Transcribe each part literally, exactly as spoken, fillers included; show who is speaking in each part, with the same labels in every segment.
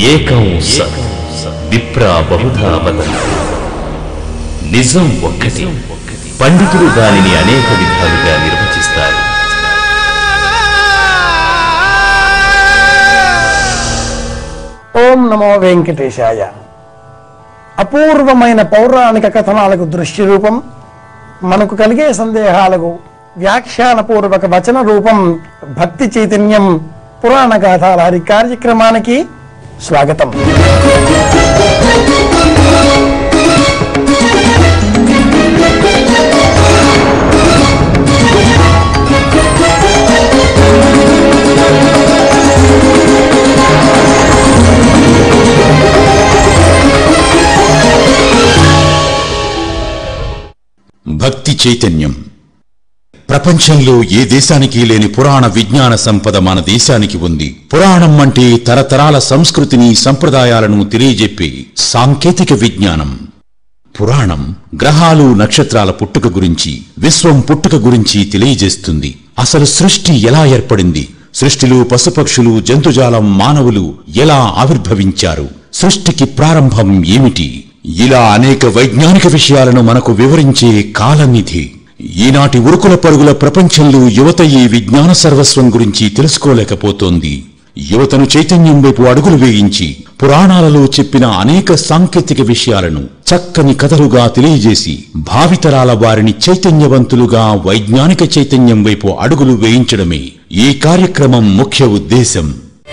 Speaker 1: ఏకం సత్ విప్రా బహుధా వదంతి. నిజం ఒక్కటి, పండితులు దానిని అనేక విధాలుగా నిర్వచిస్తారు.
Speaker 2: ఓం నమో వెంకటేశాయ. అపూర్వమైన పౌరాణిక కథనాలకు దృశ్య రూపం, మనకు కలిగే సందేహాలకు వ్యాఖ్యానపూర్వక వచన రూపం భక్తి చైతన్యం పురాణ గాథాలహరి కార్యక్రమానికి స్వాగతం.
Speaker 3: భక్తి చైతన్యం. ప్రపంచంలో ఏ దేశానికి లేని పురాణ విజ్ఞాన సంపద మన దేశానికి ఉంది. పురాణం అంటే తరతరాల సంస్కృతిని, సంప్రదాయాలను తెలియజెప్పే సాంకేతిక విజ్ఞానం. పురాణం గ్రహాలు, నక్షత్రాల పుట్టుక గురించి, విశ్వం పుట్టుక గురించి తెలియజేస్తుంది. అసలు సృష్టి ఎలా ఏర్పడింది, సృష్టిలో పశుపక్షులు, జంతుజాలం, మానవులు ఎలా ఆవిర్భవించారు, సృష్టికి ప్రారంభం ఏమిటి, ఇలా అనేక వైజ్ఞానిక విషయాలను మనకు వివరించే కాలనిధి. ఈనాటి ఉరుకుల పరుగుల ప్రపంచంలో యువత ఈ విజ్ఞాన సర్వస్వం గురించి తెలుసుకోలేకపోతోంది. యువతను చైతన్యం వైపు అడుగులు వేయించి పురాణాలలో చెప్పిన అనేక సాంకేతిక విషయాలను చక్కని కథలుగా తెలియజేసి భావితరాల వారిని చైతన్యవంతులుగా వైజ్ఞానిక చైతన్యం వైపు అడుగులు వేయించడమే ఈ కార్యక్రమం ముఖ్య ఉద్దేశం.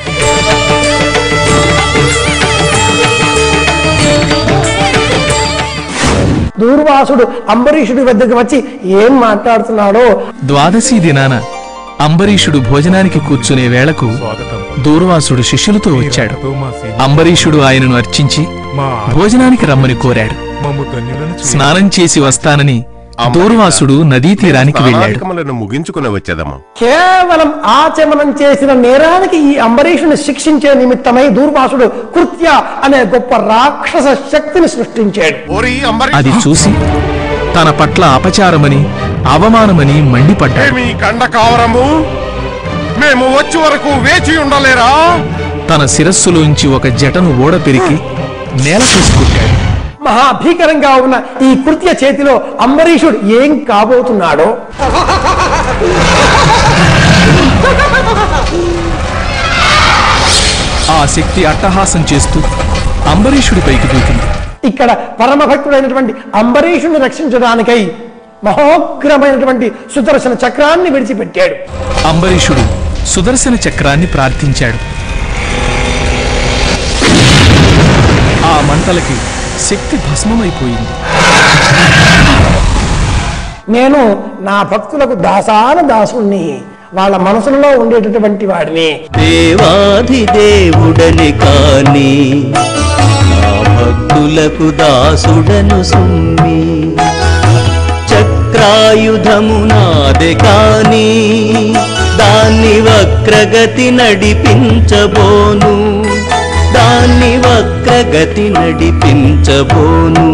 Speaker 2: దూర్వాసుడు అంబరీషుడి వద్దకు వచ్చి ఏం మాట్లాడుతున్నాడో.
Speaker 4: ద్వాదశి దినాన అంబరీషుడు భోజనానికి కూర్చునే వేళకు దూర్వాసుడు శిష్యులతో వచ్చాడు. అంబరీషుడు ఆయనను అర్చించి భోజనానికి రమ్మని కోరాడు. స్నానం చేసి వస్తానని దూర్వాసుడు నదీ తీరానికి వెళ్ళాడు.
Speaker 5: ముగించుకుని వచ్చేదమ్మా.
Speaker 2: కేవలం ఆచమనం చేసిన నేరానికి ఈ అంబరీషుని శిక్షించే నిమిత్తమై దూర్వాసుడు కృత్య అనే గొప్ప రాక్షస శక్తిని సృష్టించాడు.
Speaker 4: అది చూసి తన పట్ల అపచారమని, అవమానమని మండిపడ్డాడు.
Speaker 5: మేము వచ్చే వరకు వేచి ఉండలేరా?
Speaker 4: తన శిరస్సులోంచి ఒక జటను ఓడ పెరికి నేల తీసుకుంటాడు.
Speaker 2: మహాభీకరంగా ఉన్న ఈ కృత్య చేతిలో అంబరీషుడు ఏం కాబోతున్నాడో.
Speaker 4: ఆ శక్తి అట్టహాసం చేస్తూ అంబరీషుడిపైకి దూకింది.
Speaker 2: ఇక్కడ పరమ భక్తుడైనటువంటి అంబరీషుని రక్షించడానికై మహోగ్రమైనటువంటి సుదర్శన చక్రాన్ని విడిచిపెట్టాడు.
Speaker 4: అంబరీషుడు సుదర్శన చక్రాన్ని ప్రార్థించాడు. ఆ మంటలకి శక్తి భస్మమైపోయింది.
Speaker 2: నేను నా భక్తులకు దాసాన దాసుణ్ణి, వాళ్ళ మనసులో ఉండేటటువంటి వాడిని.
Speaker 6: దేవాది దేవుడని కాని నా భక్తులకు దాసుడను సుమ్మి, చక్రాయుధము నాదే కాని దాన్ని వక్రగతి నడిపించబోను, దాన్ని వక్రగతి నడిపించబోను.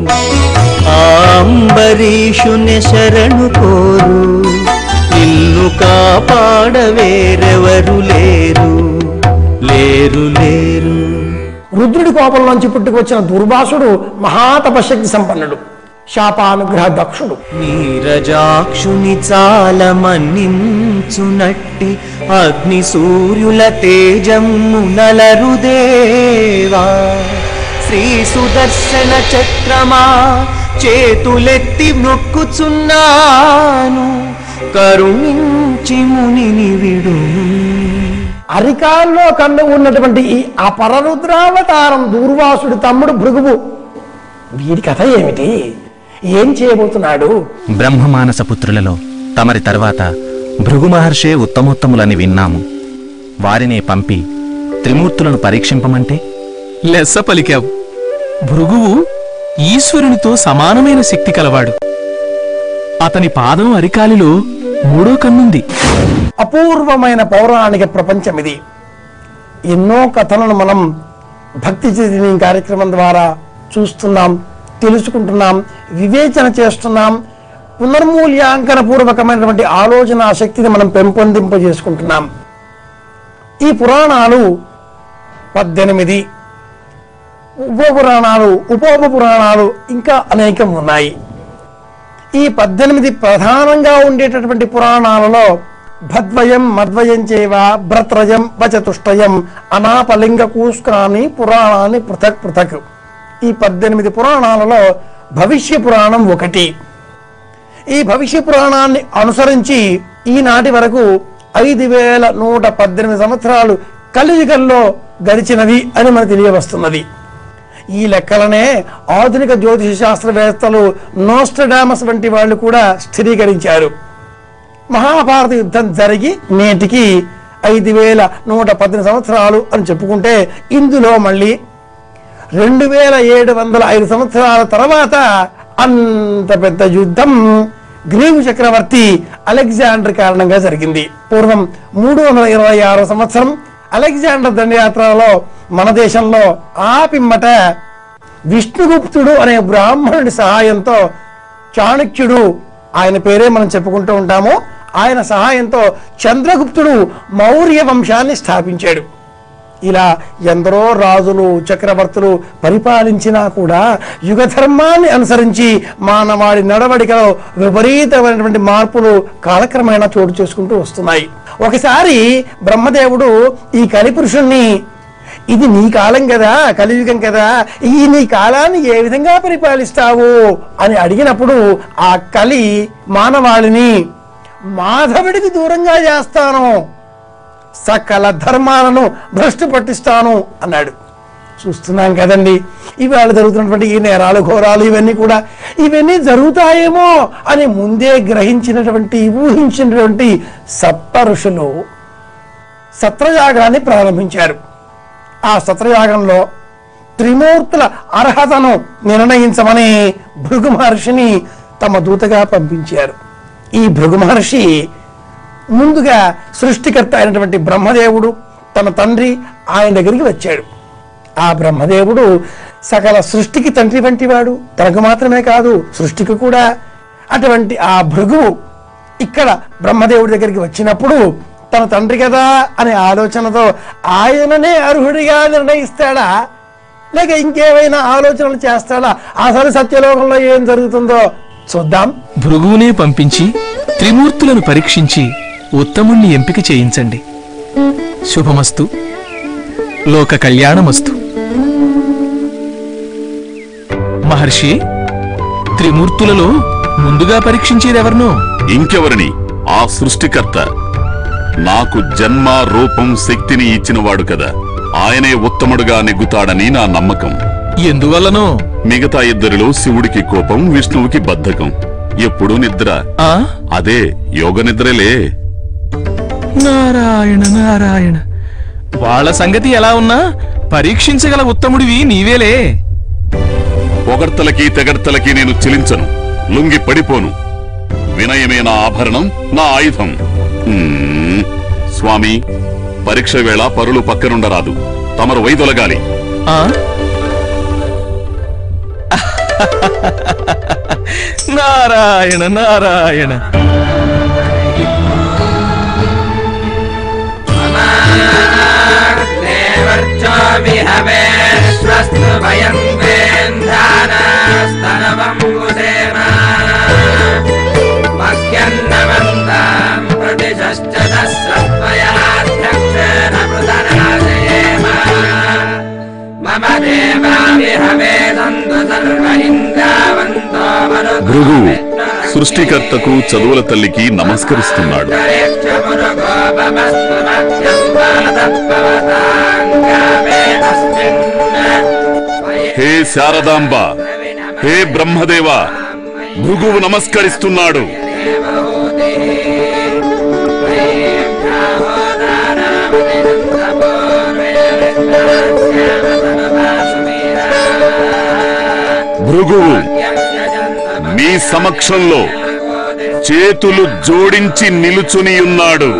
Speaker 6: అంబరీషుని శరణు కోరు, నిన్ను కాపాడ వేరెవరు లేరు, లేరు లేరు.
Speaker 2: రుద్రుడి కోపంలోంచి పుట్టుకొచ్చిన దుర్వాసుడు మహాతపశక్తి సంపన్నుడు, శాపానుగ్రహ దక్షుడు.
Speaker 6: నీరజాక్షుని చాల మన్నించునట్టి అగ్ని సూర్యుల తేజము నలరుదేవా, శ్రీ సుదర్శన చక్రమా చేతులెత్తి మొక్కుచున్నాను, కరుణించి మునిని విడు.
Speaker 2: అరికాల్లో కన్ను ఉన్నటువంటి ఈ అపరరుద్రావతారం దూర్వాసుడి తమ్ముడు భృగువు. వీడి కథ ఏమిటి, ఏం చేయబోతున్నాడు?
Speaker 7: బ్రహ్మమానస పుత్రులలో తమరి తర్వాత భృగు మహర్షే ఉత్తమోత్తములని విన్నాము. వారినే పంపి త్రిమూర్తులను పరీక్షింపమంటే
Speaker 4: లెస్స పలికావు. భృగువు ఈశ్వరునితో సమానమైన శక్తి కలవాడు. అతని పాదం అరికాలిలో మూడో కన్నుంది.
Speaker 2: అపూర్వమైన పౌరాణిక ప్రపంచం ఇది. ఎన్నో కథలను మనం భక్తి చైతన్యం కార్యక్రమం ద్వారా చూస్తున్నాం, తెలుసుకుంటున్నాం, వివేచన చేస్తున్నాం. పునర్మూల్యాంకన పూర్వకమైనటువంటి ఆలోచన శక్తిని మనం పెంపొందింపజేసుకుంటున్నాం. ఈ పురాణాలు పద్దెనిమిది ఉపపురాణాలు ఉపోప పురాణాలు ఇంకా అనేకం ఉన్నాయి. ఈ పద్దెనిమిది ప్రధానంగా ఉండేటటువంటి పురాణాలలో భద్వయం మద్వయం చేవ భ్రత్రయం వచతుష్టయం అనాపలింగ కూస్కాని పురాణాన్ని పృథక్ పృథక్. ఈ పద్దెనిమిది పురాణాలలో భవిష్య పురాణం ఒకటి. ఈ భవిష్య పురాణాన్ని అనుసరించి ఈనాటి వరకు ఐదు వేల నూట పద్దెనిమిది సంవత్సరాలు కలియుగంలో గడిచినవి అని మనకు తెలియవస్తున్నది. ఈ లెక్కలనే ఆధునిక జ్యోతిష శాస్త్రవేత్తలు నోస్ట్రడామస్ వంటి వాళ్ళు కూడా స్థిరీకరించారు. మహాభారత యుద్ధం జరిగి నేటికి ఐదు వేల నూట పద్దెనిమిది సంవత్సరాలు అని చెప్పుకుంటే ఇందులో మళ్ళీ రెండు వేల ఏడు వందల ఐదు సంవత్సరాల తర్వాత అంత పెద్ద యుద్ధం గ్రీకు చక్రవర్తి అలెగ్జాండర్ కారణంగా జరిగింది. పూర్వం మూడు వందల ఇరవై ఆరో సంవత్సరం అలెగ్జాండర్ దండయాత్రలో మన దేశంలో ఆ పిమ్మట విష్ణుగుప్తుడు అనే బ్రాహ్మణుడి సహాయంతో చాణక్యుడు, ఆయన పేరే మనం చెప్పుకుంటూ ఉంటాము, ఆయన సహాయంతో చంద్రగుప్తుడు మౌర్య వంశాన్ని స్థాపించాడు. ఇలా ఎందరో రాజులు చక్రవర్తులు పరిపాలించినా కూడా యుగ ధర్మాన్ని అనుసరించి మానవాడి నడవడికలో విపరీతమైనటువంటి మార్పులు కాలక్రమేణా చోటు చేసుకుంటూ వస్తున్నాయి. ఒకసారి బ్రహ్మదేవుడు ఈ కలిపురుషుణ్ణి, ఇది నీ కాలం కదా, కలియుగం కదా, ఈ నీ కాలాన్ని ఏ విధంగా పరిపాలిస్తావు అని అడిగినప్పుడు ఆ కలి మానవాళిని మాధవుడికి దూరంగా చేస్తాను, సకల ధర్మాలను భ్రష్టు పట్టిస్తాను అన్నాడు. చూస్తున్నాం కదండి ఇవాళ జరుగుతున్నటువంటి ఈ నేరాలు ఘోరాలు ఇవన్నీ కూడా ఇవన్నీ జరుగుతాయేమో అని ముందే గ్రహించినటువంటి ఊహించినటువంటి సప్త ఋషులు సత్రయాగాన్ని ప్రారంభించారు. ఆ సత్రయాగంలో త్రిమూర్తుల అర్హతను నిర్ణయించమని భృగు మహర్షిని తమ దూతగా పంపించారు. ఈ భృగు మహర్షి ముందుగా సృష్టికర్త అయినటువంటి బ్రహ్మదేవుడు తన తండ్రి ఆయన దగ్గరికి వచ్చాడు. ఆ బ్రహ్మదేవుడు సకల సృష్టికి తండ్రి వంటి వాడు, తనకు మాత్రమే కాదు సృష్టికి కూడా. అటువంటి ఆ భృగువు ఇక్కడ బ్రహ్మదేవుడి దగ్గరికి వచ్చినప్పుడు తన తండ్రి కదా అనే ఆలోచనతో ఆయననే అర్హుడిగా నిర్ణయిస్తాడా లేక ఇంకేమైనా ఆలోచనలు చేస్తాడా, అసలు సత్యలోకంలో ఏం జరుగుతుందో చూద్దాం.
Speaker 4: భృగువునే పంపించి త్రిమూర్తులను పరీక్షించి ఉత్తముణ్ణి ఎంపిక చేయించండి. శుభమస్తు, లోక కళ్యాణమస్తు. మహర్షి, త్రిమూర్తులలో ముందుగా పరీక్షించేదెవరినో?
Speaker 8: ఇంకెవరిని? ఆ సృష్టికర్త. నాకు జన్మ రూపం శక్తిని ఇచ్చినవాడు కదా, ఆయనే ఉత్తముడుగా నెగ్గుతాడని నా నమ్మకం.
Speaker 4: ఎందువల్లనో?
Speaker 8: మిగతా ఇద్దరిలో శివుడికి కోపం, విష్ణువుకి బద్ధకం, ఎప్పుడు నిద్ర. అదే యోగ నిద్రలే.
Speaker 4: నారాయణ నారాయణ, వాళ్ళ సంగతి ఎలా ఉన్నా పరీక్షించగల ఉత్తముడివి నీవేలే.
Speaker 8: పొగడ్తలకి తెగడ్తలకి నేను చెలించను, లొంగి పడిపోను. వినయమే నా ఆభరణం, నా ఆయుధం. స్వామి, పరీక్ష వేళ పరులు పక్కనుండరాదు, తమరు వైదొలగాలి.
Speaker 4: నారాయణ నారాయణ.
Speaker 8: భృగువు సృష్టికర్తకు చదువుల తల్లికి నమస్కరిస్తున్నాడు. హే శారదాంబ, హే బ్రహ్మదేవ, భృగువు నమస్కరిస్తున్నాడు. భృగువు మీ సమక్షంలో చేతులు జోడించి నిలుచునియున్నాడు.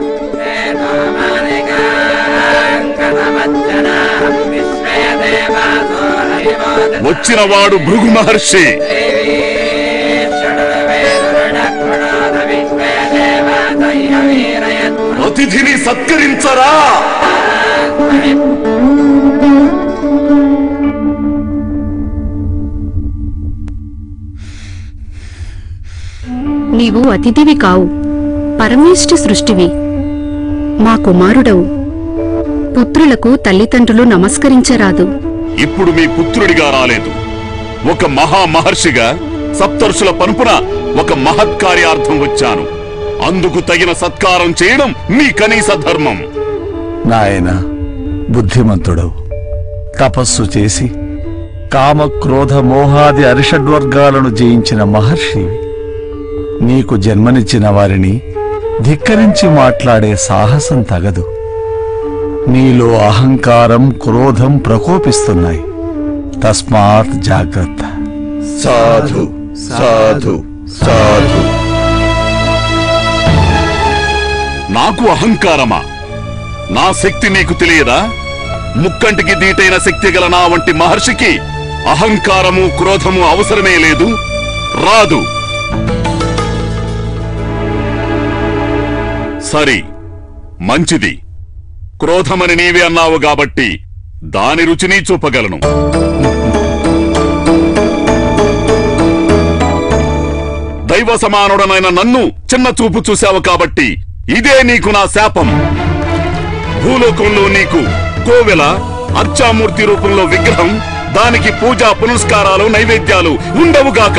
Speaker 8: వచ్చినవాడు భృగు మహర్షి. అతిథిని సత్కరించరా.
Speaker 9: నీవు అతిథివి కావు, పరమేష్టి సృష్టివి. మా కుమారుడవు. పుత్రులకు తల్లిదండ్రులు నమస్కరించరాదు.
Speaker 8: ఇప్పుడు మీ పుత్రుడిగా రాలేదు, ఒక మహా మహర్షిగా సప్తర్షుల పనుపున ఒక మహత్కార్యార్థం వచ్చాను. అందుకు తగిన సత్కారం చేయడం మీ కనీస ధర్మం.
Speaker 10: నాయన బుద్ధిమంతుడవు, తపస్సు చేసి కామ క్రోధ మోహాది అరిషడ్వర్గాలను జయించిన మహర్షివి. నీకు జన్మనిచ్చిన వారిని ధిక్కరించి మాట్లాడే సాహసం తగదు. నీలో అహంకారం క్రోధం ప్రకోపిస్తున్నాయి. తస్మాత్ జాగ్రత్త.
Speaker 5: సాధు సాధు సాధు.
Speaker 8: నాకు అహంకారమా? నా శక్తి నీకు తెలియదా? ముక్కంటికి దీటైన శక్తి గల నా వంటి మహర్షికి అహంకారము క్రోధము అవసరమే లేదు, రాదు. సరి, మంచిది. క్రోధమని నీవే అన్నావు కాబట్టి దాని రుచిని చూపగలను. దైవ సమానుడనైన నన్ను చిన్న చూపు చూశావు కాబట్టి ఇదే నీకు నా శాపం. భూలోకంలో నీకు కోవెల, అర్చామూర్తి రూపంలో విగ్రహం, దానికి పూజా పునస్కారాలు నైవేద్యాలు ఉండవుగాక.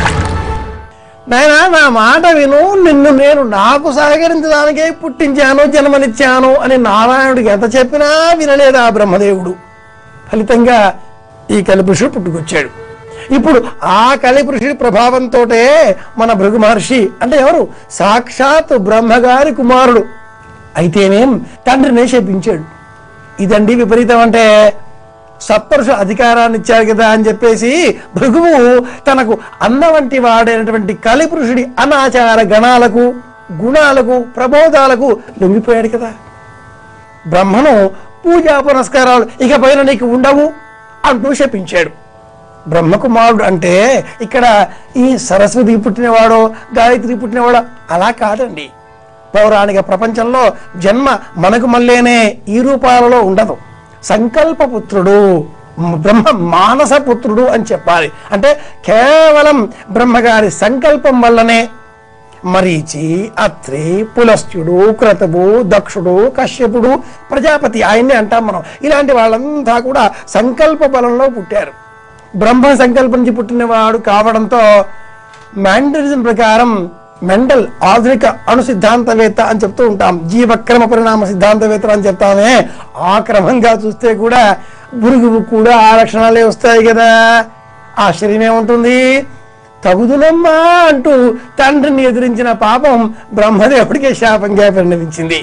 Speaker 2: నాయనా, నా మాట విను. నిన్ను నేను నాకు సహకరించడానికే పుట్టించాను, జన్మనిచ్చాను అని నారాయణుడికి ఎంత చెప్పినా వినలేదు ఆ బ్రహ్మదేవుడు. ఫలితంగా ఈ కలిపురుషుడు పుట్టుకొచ్చాడు. ఇప్పుడు ఆ కలిపురుషుడి ప్రభావంతో మన భృగు మహర్షి అంటే ఎవరు? సాక్షాత్ బ్రహ్మగారి కుమారుడు అయితేనేం తండ్రినే శపించాడు. ఇదండి విపరీతం. అంటే సప్తర్షుల అధికారాన్ని ఇచ్చారు కదా అని చెప్పేసి భృగువు తనకు అన్న వంటి వాడైనటువంటి కలిపురుషుడి అనాచార గణాలకు, గుణాలకు, ప్రబోధాలకు లొంగిపోయాడు కదా. బ్రహ్మను పూజా పునస్కారాలు ఇక పైన నీకు ఉండవు అంటూ శపించాడు. బ్రహ్మకుమారుడు అంటే ఇక్కడ ఈ సరస్వతి పుట్టినవాడో గాయత్రి పుట్టినవాడో అలా కాదండి. పౌరాణిక ప్రపంచంలో జన్మ మనకు మళ్ళీనే ఈ రూపాలలో ఉండదు. సంకల్పపుత్రుడు, బ్రహ్మ మానస పుత్రుడు అని చెప్పాలి. అంటే కేవలం బ్రహ్మగారి సంకల్పం వల్లనే మరీచి, అత్రి, పులస్త్యుడు, క్రతువు, దక్షుడు, కశ్యపుడు, ప్రజాపతి ఆయన్ని అంటాం మనం. ఇలాంటి వాళ్ళంతా కూడా సంకల్ప బలంలో పుట్టారు. బ్రహ్మ సంకల్పం నుంచి పుట్టినవాడు కావడంతో మ్యాండలిజం ప్రకారం మెండల్ ఆధునిక అణు సిద్ధాంతవేత్త అని చెప్తూ ఉంటాం. జీవక్రమ పరిణామ సిద్ధాంతవేత్త అని చెప్తామే. ఆ క్రమంగా చూస్తే కూడా భృగువు కూడా ఆ లక్షణాలే వస్తాయి కదా. ఆశ్చర్యమే ఉంటుంది. తగుదునమ్మా అంటూ తండ్రిని ఎదిరించిన పాపం బ్రహ్మదేవుడికే శాపంగా పరిణమించింది.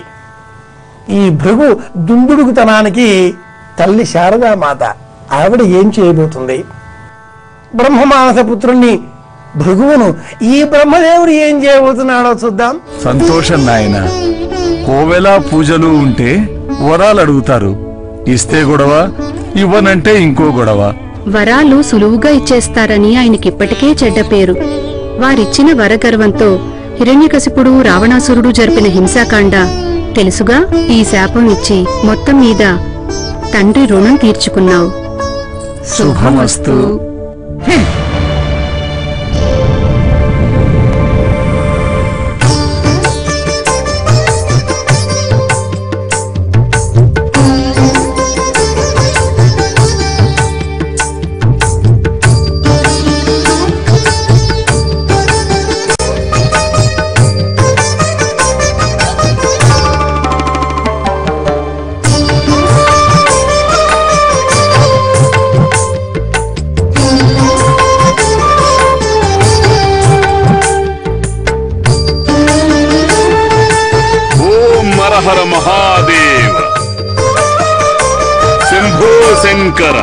Speaker 2: ఈ భృగు దుందుడుకుతనానికి తల్లి శారదామాత ఆవిడ ఏం చేయబోతుంది? బ్రహ్మమానస పుత్రుణ్ణి భృగువును ఈ బ్రహ్మదేవుడు ఏం చేయబోతున్నాడో చూద్దాం.
Speaker 10: సంతోషం నాయన. కోవెల పూజలు ఉంటే వరాలు అడుగుతారు. ఇస్తే గొడవ, ఇవ్వనంటే ఇంకో గొడవ.
Speaker 9: వరాలు సులువుగా ఇచ్చేస్తారని ఆయనకిప్పటికే చెడ్డ పేరు. వారిచ్చిన వరగర్వంతో హిరణ్యకశిపుడు, రావణాసురుడు జరిపిన హింసాకాండ తెలుసుగా. ఈ శాపం ఇచ్చి మొత్తం మీద తండ్రి రుణం తీర్చుకున్నావు.
Speaker 10: శుభమస్తు.
Speaker 8: హర మహాదేవ, శంభో శంకర.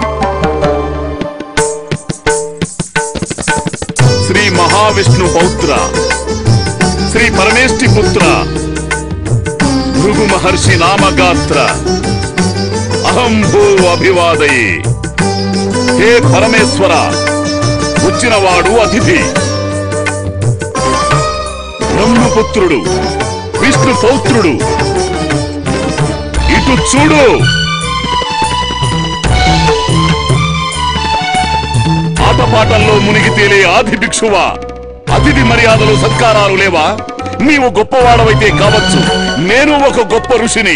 Speaker 8: శ్రీ మహావిష్ణు పౌత్ర, శ్రీ పరమేష్టి పుత్ర, భృగు మహర్షి నామగాత్ర, అహం భూ అభివాదయే. హే పరమేశ్వర, వచ్చినవాడు అతిథి. బ్రహ్మపుత్రుడు, విష్ణు పౌత్రుడు, ఇటు చూడు. ఆటపాటల్లో మునిగి తేలే ఆది భిక్షువా, అతిథి మర్యాదలు సత్కారాలు లేవా? నీవు గొప్పవాడవైతే కావచ్చు, నేను ఒక గొప్ప ఋషిని.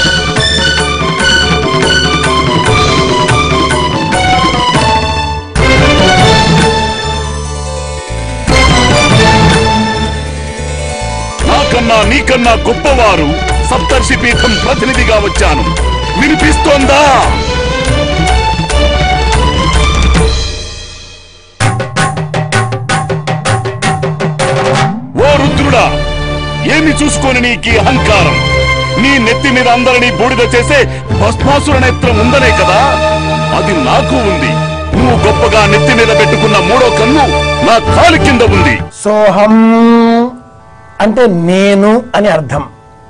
Speaker 8: నాకన్నా నీకన్నా గొప్పవారు సప్తర్షి పీఠం ప్రతినిధిగా వచ్చాను. వినిపిస్తోందా? ఓ రుద్రుడా, ఏమి చూసుకొని నీకీ అహంకారం? నీ నెత్తి మీద అందరినీ బూడిద చేసే భస్మాసుర నేత్రం ఉందనే కదా? అది నాకు ఉంది. నువ్వు గొప్పగా నెత్తి మీద పెట్టుకున్న మూడో కన్ను నా కాలి కింద ఉంది.
Speaker 2: సోహం అంటే నేను అని అర్థం.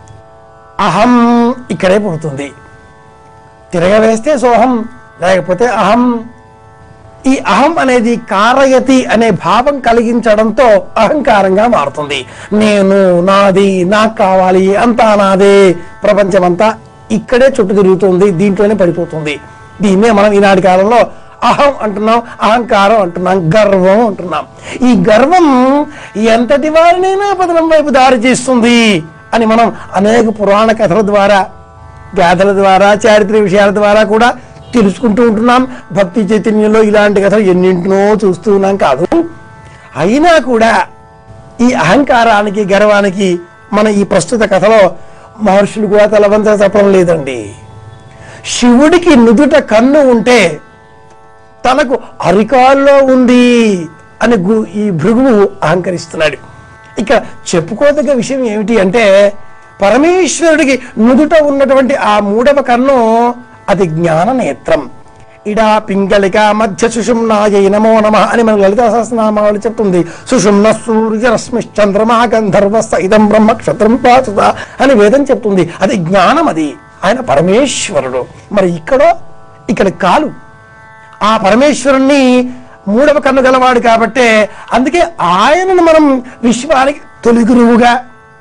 Speaker 2: అహం ఇక్కడే పుడుతుంది. తిరగవేస్తే సోహం, లేకపోతే అహం. ఈ అహం అనేది కారయతి అనే భావం కలిగించడంతో అహంకారంగా మారుతుంది. నేను, నాది, నాకు కావాలి, అంతా నాదే, ప్రపంచమంతా ఇక్కడే చుట్టూ తిరుగుతుంది, దీంట్లోనే పడిపోతుంది. దీన్నే మనం ఈనాటి కాలంలో అహం అంటున్నాం, అహంకారం అంటున్నాం, గర్వం అంటున్నాం. ఈ గర్వం ఎంతటి వారినైనా పతనం వైపు దారి చేస్తుంది అని మనం అనేక పురాణ కథల ద్వారా, గాథల ద్వారా, చారిత్రక విషయాల ద్వారా కూడా తెలుసుకుంటూ ఉంటున్నాం. భక్తి చైతన్యంలో ఇలాంటి కథలు ఎన్నింటినో చూస్తూ ఉన్నాం కాదు. అయినా కూడా ఈ అహంకారానికి, గర్వానికి మన ఈ ప్రస్తుత కథలో మహర్షులు కూడా తలవంచ చెప్పడం లేదండి. శివుడికి నుదుట కన్ను ఉంటే తనకు అరికాల్లో ఉంది అని ఈ భృగువు అహంకరిస్తున్నాడు. ఇక చెప్పుకోదగ్గ విషయం ఏమిటి అంటే, పరమేశ్వరుడికి నుదుట ఉన్నటువంటి ఆ మూడవ కన్ను అది జ్ఞాన నేత్రం. ఇడా పింగళిక మధ్య సుషుమ్నాయ నమో నమ అని మన లలితా సహస్రనామావళి చెప్తుంది. సుషుమ్న సూర్య రశ్మిశ్చంద్రమా గంధర్వస్థ ఇదం బ్రహ్మ క్షత్రం పాచుత అని వేదం చెప్తుంది. అది జ్ఞానం, అది ఆయన పరమేశ్వరుడు. మరి ఇక్కడో ఇక్కడ కాలు ఆ పరమేశ్వరుణ్ణి మూడవ కన్ను గలవాడు కాబట్టే అందుకే ఆయనను మనం విశ్వానికి తొలి గురువుగా,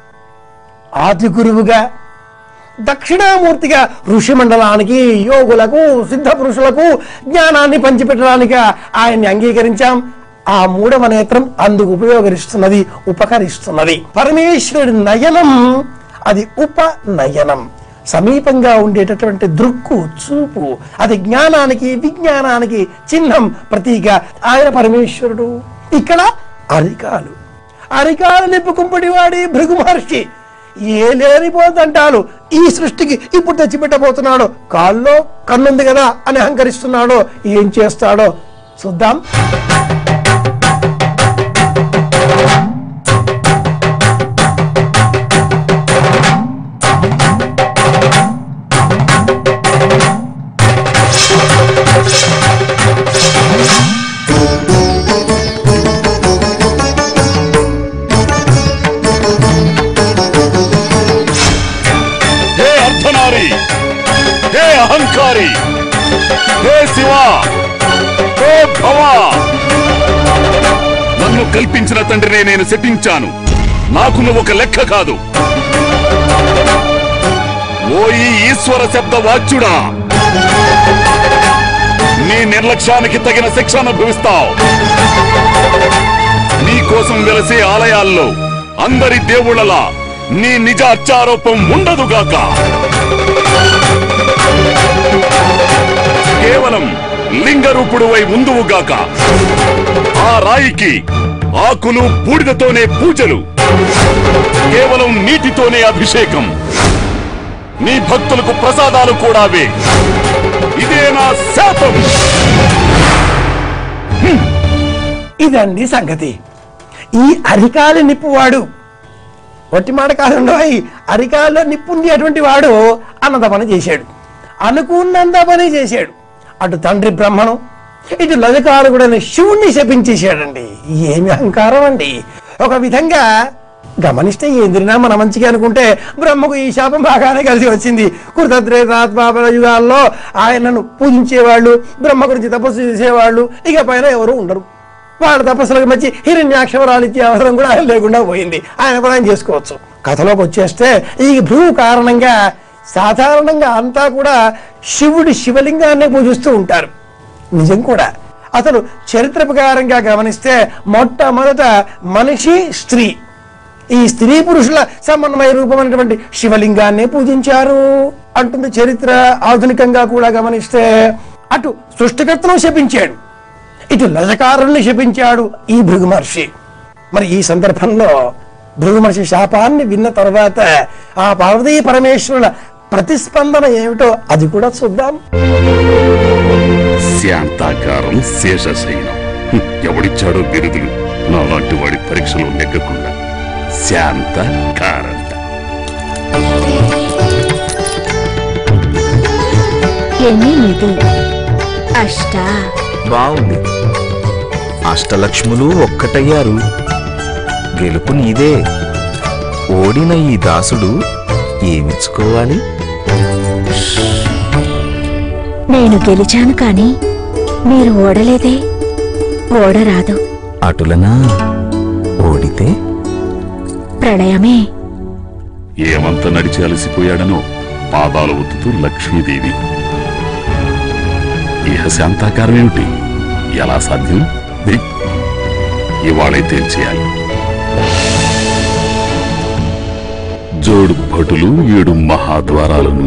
Speaker 2: ఆది గురువుగా, దక్షిణామూర్తిగా ఋషి మండలానికి, యోగులకు, సిద్ధ పురుషులకు జ్ఞానాన్ని పంచిపెట్టడానికి ఆయన్ని అంగీకరించాం. ఆ మూడవ నేత్రం అందుకు ఉపయోగరిస్తున్నది, ఉపకరిస్తున్నది. పరమేశ్వరుడి నయనం అది ఉపనయనం, సమీపంగా ఉండేటటువంటి దృక్కు, చూపు, అది జ్ఞానానికి, విజ్ఞానానికి చిహ్నం, ప్రతీక. ఆయన పరమేశ్వరుడు. ఇక్కడ అరికాలు, అరికాలు నిప్పుకుంపటి వాడి భృగు మహర్షి ఏ లేనిపోతంటాలు ఈ సృష్టికి ఇప్పుడు తెచ్చిపెట్టబోతున్నాడు. కాల్లో కన్నుంది కదా అని అహంకరిస్తున్నాడో, ఏం చేస్తాడో చూద్దాం.
Speaker 8: అహంకారి, హే శివ, హే భవ, నన్ను కల్పించిన తండ్రినే నేను శపించాను. నాకు నువ్వు ఒక లెక్క కాదు. ఓ ఈ ఈశ్వర శబ్ద వాచ్యుడా, నీ నిర్లక్ష్యానికి తగిన శిక్ష అనుభవిస్తావు. నీ కోసం వెలసే ఆలయాల్లో అందరి దేవుళ్ళలా నీ నిజ అత్యారోపం ఉండదుగాక. కేవలం లింగరూపుడువై ఉందువుగాక. ఆ రాయికి ఆకులు బూడిదతోనే పూజలు, కేవలం నీటితోనే అభిషేకం. నీ భక్తులకు ప్రసాదాలు కూడావే. ఇదే నా శాపం.
Speaker 2: ఇదండి సంగతి. ఈ అరికాలి నిప్పువాడు ఒట్టి మాట కాదండో, అరికాల్లో నిప్పుంది అటువంటి వాడు అన్నద పని చేశాడు, అనుకున్నంత పని చేశాడు. అటు తండ్రి బ్రహ్మను, ఇటు లలికారకుడైన శివుణ్ణి శపించేశాడండి. ఏమి అహంకారం అండి! ఒక విధంగా గమనిస్తే ఏందిరినా మన మంచిగా అనుకుంటే బ్రహ్మకు ఈ శాపం బాగానే కలిసి వచ్చింది. కృతత్రేతాత్మాపర యుగాల్లో ఆయనను పూజించేవాళ్ళు, బ్రహ్మ గురించి తపస్సు చేసేవాళ్ళు ఇక పైన ఎవరు ఉండరు. వాళ్ళ తపస్సులకు మంచి హిరణ్యాక్షవరాలు ఇచ్చే అవసరం కూడా ఆయన లేకుండా పోయింది. ఆయన కూడా ఆయన చేసుకోవచ్చు. కథలోకి వచ్చేస్తే ఈ భృగు కారణంగా సాధారణంగా అంతా కూడా శివుడి శివలింగాన్ని పూజిస్తూ ఉంటారు. నిజం కూడా అతను చరిత్ర ప్రకారంగా గమనిస్తే మొట్టమొదట మనిషి స్త్రీ, ఈ స్త్రీ పురుషుల సమన్వయ రూపమైనటువంటి శివలింగాన్ని పూజించారు అంటుంది చరిత్ర. ఆధునికంగా కూడా గమనిస్తే అటు సృష్టికర్తను శపించాడు, ఇటు లజకారుల్ని శపించాడు ఈ భృగు మహర్షి. మరి ఈ సందర్భంలో భృగు మహర్షి శాపాన్ని విన్న తర్వాత ఆ పార్వతీ పరమేశ్వరుల ప్రతిస్పందన ఏమిటో అది కూడా చూద్దాం.
Speaker 8: శాంతాకారం శేషశయనం, ఎవడిచ్చాడో బిరుదులు నాలాంటి వాడి పరీక్షలు నెగ్గకుండా. శాంతకారంట.
Speaker 11: ఎనిమిది అష్ట.
Speaker 12: బాగుంది. అష్టలక్ష్ములు ఒక్కటయ్యారు. గెలుపు నీదే. ఓడిన ఈ దాసుడు ఏమిచ్చుకోవాలి?
Speaker 11: నేను గెలిచాను కాని మీరు ఓడలేదే. ఓడరాదు.
Speaker 12: అటులనా? ఓడితే
Speaker 11: ప్రళయమే.
Speaker 8: ఏమంత నడిచి అలసిపోయాడనో పాదాలు ఒత్తుతూ లక్ష్మీదేవి. ఇహ శాంతాకారం ఏమిటి? ఎలా సాధ్యం? ఇవాళైతే చేయాలి. జోడు భటులు ఏడు మహాద్వారాలను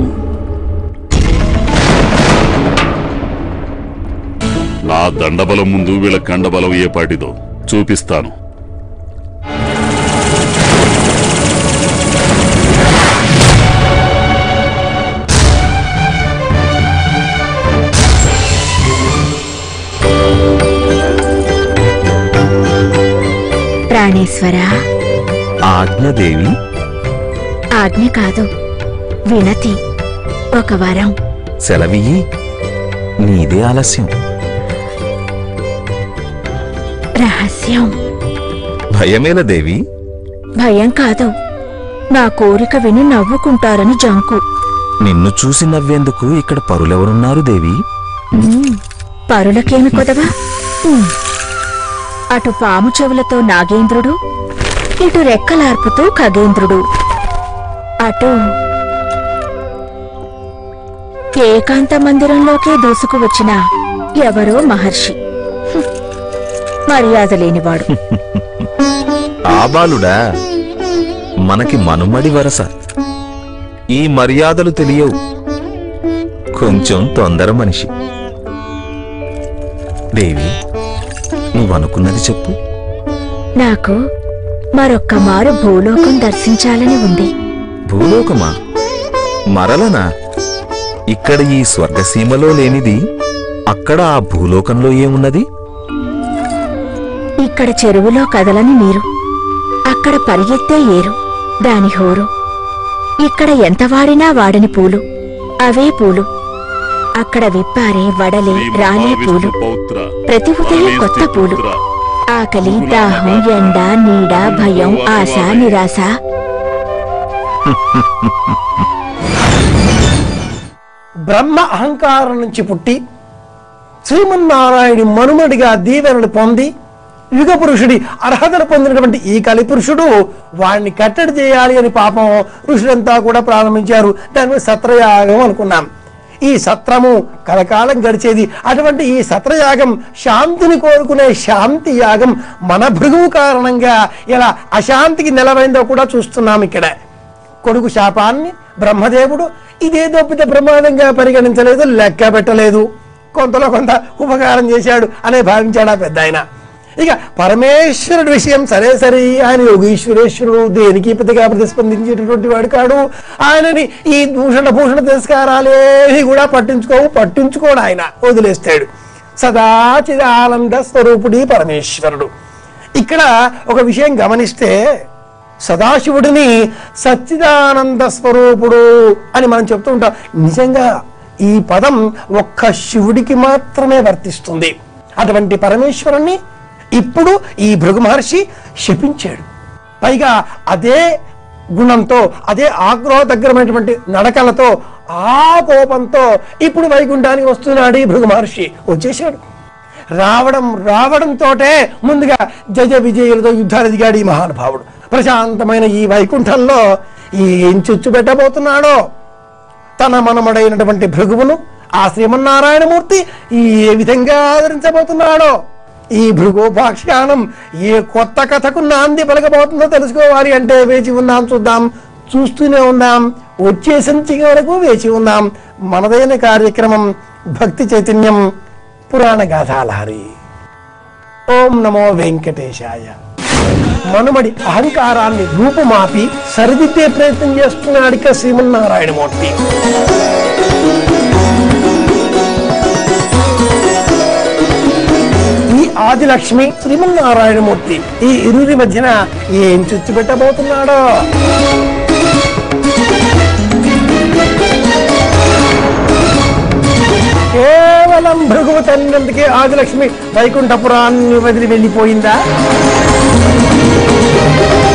Speaker 8: నా దండబలం ముందు వీళ్ళ కండబలం ఏ పాటిదో చూపిస్తాను.
Speaker 11: ప్రాణేశ్వర.
Speaker 12: ఆజ్ఞదేవి.
Speaker 11: ఆజ్ఞ కాదు, వినతి. ఒక వరం.
Speaker 12: సెలవియ్యి. నీదే ఆలస్యం.
Speaker 11: రహస్యం.
Speaker 12: భయమేల దేవి.
Speaker 11: భయం కాదు, నా కోరిక విని నవ్వుకుంటారని జంకు.
Speaker 12: నిన్ను చూసి నవ్వేందుకు ఇక్కడ పరులెవరున్నారు దేవి?
Speaker 11: పరులకేమి కొదవా? అటు పాము చెవులతో నాగేంద్రుడు, ఇటు రెక్కలార్పుతూ ఖగేంద్రుడు, అటు ఏకాంత మందిరంలోకే దూసుకు వచ్చిన ఎవరో మహర్షి. మర్యాద లేనివాడు.
Speaker 12: ఆ బాలుడా? మనకి మనుమడి వరస. ఈ మర్యాదలు తెలియవు. కొంచెం తొందర మనిషి. దేవి, నువ్వనుకున్నది చెప్పు.
Speaker 11: నాకు మరొక్క మారు భూలోకం దర్శించాలని ఉంది.
Speaker 12: భూలోకమా? మరలనా? ఇక్కడ ఈ స్వర్గసీమలో లేనిది అక్కడ ఆ భూలోకంలో ఏమున్నది?
Speaker 11: ఇక్కడ చెరువులో కదలని నీరు, అక్కడ పరిగెత్తే ఏరు, దాని హోరు. ఇక్కడ ఎంత వాడినా వాడని పూలు, అవే పూలు. అక్కడ విప్పారే వడలే రాలే పూలు. ప్రతి ఉదయం కొత్త పూలు. ఆకలి, దాహం, ఎండ, నీడ, భయం, ఆశ, నిరాశ.
Speaker 2: బ్రహ్మ అహంకారం నుంచి పుట్టి శ్రీమన్నారాయణుడి మనుమడిగా దీవెనలు పొంది యుగ పురుషుడి అర్హతను పొందినటువంటి ఈ కలిపురుషుడు వాడిని కట్టడి చేయాలి అని పాపం ఋషులంతా కూడా ప్రారంభించారు. దాని సత్రయాగం అనుకున్నాం. ఈ సత్రము కలకాలం గడిచేది. అటువంటి ఈ సత్రయాగం శాంతిని కోరుకునే శాంతి యాగం మన భృగువు కారణంగా ఎలా అశాంతికి నిలవైందో కూడా చూస్తున్నాం. ఇక్కడ కొడుకు శాపాన్ని బ్రహ్మదేవుడు ఇదేదో పెద్ద ప్రమాదంగా పరిగణించలేదు, లెక్క పెట్టలేదు. కొంతలో కొంత ఉపకారం చేశాడు అనే భావించాడు ఆ పెద్ద ఆయన. ఇక పరమేశ్వరుడి విషయం సరే సరే, ఆయన యోగీశ్వరేశ్వరుడు, దేనికి పెద్దగా ప్రతిస్పందించేటటువంటి వాడు కాడు. ఆయనని ఈ భూషణ భూషణ తిరస్కారాలేవి కూడా పట్టించుకోవు, పట్టించుకోడు. ఆయన వదిలేస్తాడు. సదాచిదానంద స్వరూపుడి పరమేశ్వరుడు. ఇక్కడ ఒక విషయం గమనిస్తే సదాశివుడిని సచ్చిదానంద స్వరూపుడు అని మనం చెప్తూ ఉంటాం. నిజంగా ఈ పదం ఒక్క శివుడికి మాత్రమే వర్తిస్తుంది. అటువంటి పరమేశ్వరుణ్ణి ఇప్పుడు ఈ భృగు మహర్షి శపించాడు. పైగా అదే గుణంతో, అదే ఆగ్రహదగ్రమైనటువంటి నడకలతో, ఆ కోపంతో ఇప్పుడు వైకుంఠానికి వస్తున్నాడు ఈ భృగు మహర్షి. వచ్చేశాడు. రావడం రావడంతోటే ముందుగా జయ విజయులతో యుద్ధాలు దిగాడు ఈ మహానుభావుడు. ప్రశాంతమైన ఈ వైకుంఠంలో ఏం చుచ్చు పెట్టబోతున్నాడో, తన మనమడైనటువంటి భృగువును ఆ శ్రీమన్నారాయణమూర్తి ఏ విధంగా ఆదరించబోతున్నాడో, ఈ భృగోపాఖ్యానం ఏ కొత్త కథకు నాంది పలకబోతుందో తెలుసుకోవాలి అంటే వేచి ఉందాం, చూద్దాం, చూస్తూనే ఉందాం, వచ్చే సంచిక వరకు వేచి ఉందాం. మనదైన కార్యక్రమం భక్తి చైతన్యం పురాణ గాథాలహరి. ఓం నమో వెంకటేశాయ. మనుమడి అహంకారాన్ని రూపుమాపి సరిదిద్దే ప్రయత్నం చేస్తున్నాడు ఇక శ్రీమన్నారాయణమూర్తి. ఈ ఆదిలక్ష్మి శ్రీమన్నారాయణమూర్తి ఈ ఇరువురి మధ్యన ఏం చుచ్చు పెట్టబోతున్నాడో. కేవలం భృగువు తన్నందుకే ఆదిలక్ష్మి వైకుంఠపురాన్ని వదిలి వెళ్ళిపోయిందా?